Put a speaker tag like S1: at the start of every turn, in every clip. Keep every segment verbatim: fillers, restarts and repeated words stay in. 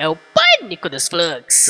S1: é o pânico dos fluxos.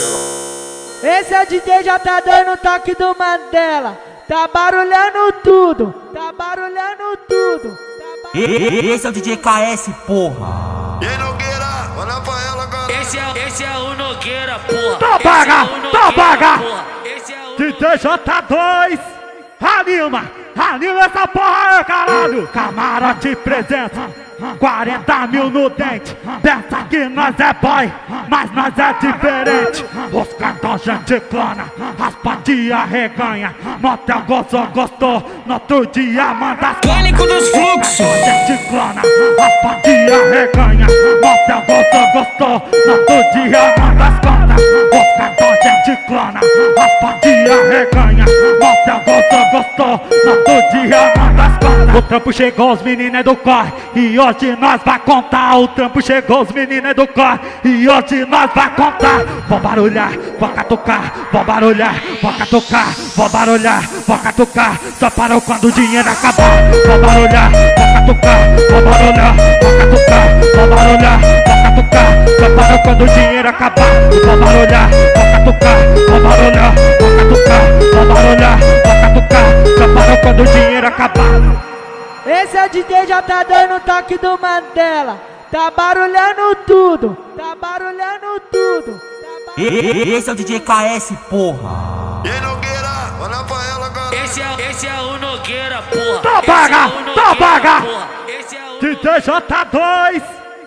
S2: Esse é o D J já tá dando o toque do Mandela. Tá barulhando tudo, tá barulhando tudo. Tá barulhando...
S3: Esse é o D J K S, porra.
S4: E aí, Nogueira, olha pra ela, cara.
S5: Esse é, esse é o Nogueira, porra.
S6: Tá paga, tá paga.
S5: Esse é o
S6: D J J dois, anima, anima essa porra aí, caralho. Camarote presença, quarenta mil no dente. Pensa que nós é boy, mas nós é diferente. Os cantão gente clona, raspadinha reganha. Motel gostou, gostou, no outro dia manda as
S5: pânico dos fluxos.
S6: gente clona, raspadinha reganha. Motel gostou, gostou, no outro dia manda as contas. Os cantão gente clona, raspadinha reganha. Motel gostou, gostou, no outro dia manda as contas. O trampo chegou, os meninos é do corre, e hoje nós vai contar. O trampo chegou, os meninos é do corre, e hoje nós vai contar. Vou barulhar, vou catucar, vou barulhar, vou catucar, vou barulhar, vou catucar. Só parou quando o dinheiro acabar. Vou barulhar, vou catucar, vou barulhar, vou catucar, vou barulhar, vou catucar. Só parou quando o dinheiro acabar. Vou barulhar, vou catucar, vou barulhar, vou catucar, vou barulhar, vou catucar. Só parou quando o dinheiro acabar.
S2: Esse é o D J já tá dando o toque do Mandela. Tá barulhando tudo, tá barulhando tudo. Tá barulhando...
S3: Esse é o D J K S, porra.
S4: E aí, Nogueira, olha pra ela, cara.
S5: Esse é, esse é o Nogueira, porra.
S6: Tá paga, tá paga.
S5: Esse é o
S6: D J J dois,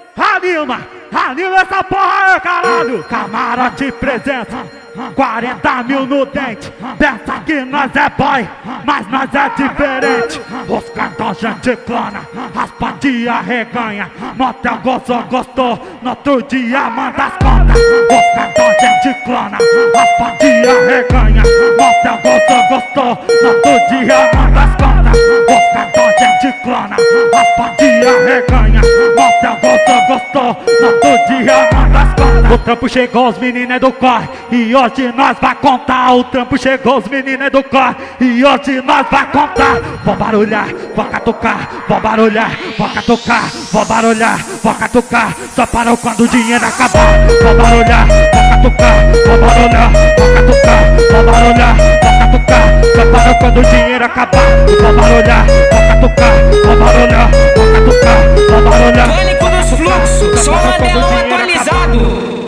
S6: anima, anima essa porra aí, caralho. Camarote presença, quarenta mil no dente. Pensa que nós é boy, mas nós é diferente. Os cantão gente clona, raspadinha reganha. Motel gostou, gostou, no outro dia manda as contas. Os cantão gente clona, raspadinha reganha. Motel gostou, gostou, no outro dia manda as contas. Os cantão gente clona, raspadinha reganha. Motel gostou, gostou, no outro dia manda as contas. O trampo chegou, os meninos é do corre, e hoje nós vai contar. O trampo chegou, os meninos é do corre, e hoje nós vai contar. Vou barulhar, vou catucar, vou barulhar, vou catucar, vou barulhar, vou catucar. Só parou quando o dinheiro acabar. Vou barulhar, vou catucar, vou barulhar, vou catucar, vou barulhar, vou catucar. Só parou quando o dinheiro acabar. Vou barulhar, vou catucar, vou barulhar, vou catucar, vou barulhar.
S5: pânico dos fluxos. Só Mandelão atualizado.